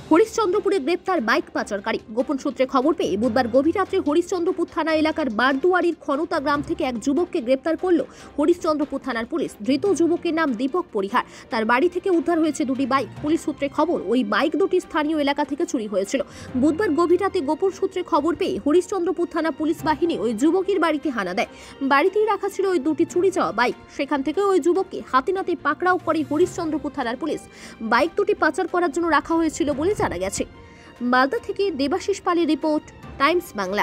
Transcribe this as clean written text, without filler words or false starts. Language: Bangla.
হরিশ্চন্দ্রপুরে গ্রেপ্তার বাইক পাচারকারী। গোপন সূত্রে খবর পেয়ে বুধবার গভীর রাত্রে হরিশ্চন্দ্রপুর থানা এলাকার বারদুয়ারির খনতা গ্রাম থেকে এক যুবককে গ্রেপ্তার করল হরিশ্চন্দ্রপুর থানার পুলিশ। ধৃত যুবকের নাম দীপক পরিহার। তার বাড়ি থেকে উদ্ধার হয়েছে দুটি বাইক। পুলিশ সূত্রে খবর, ওই বাইক দুটি স্থানীয় এলাকা থেকে চুরি হয়েছিল। বুধবার গভীর রাতে গোপন সূত্রে খবর পেয়ে হরিশ্চন্দ্রপুর থানা পুলিশ বাহিনী ওই যুবকের বাড়িতে হানা দেয়। বাড়িতেই রাখা ছিল ওই দুটি চুরি যাওয়া বাইক। সেখান থেকে ওই যুবককে হাতে নাতে পাকড়াও করে হরিশ্চন্দ্রপুর থানার পুলিশ। বাইক দুটি পাচার করার জন্য রাখা হয়েছিল বলে জানা গেছে। মালদা থেকে দেবাশিস পালের রিপোর্ট, টাইমস বাংলা।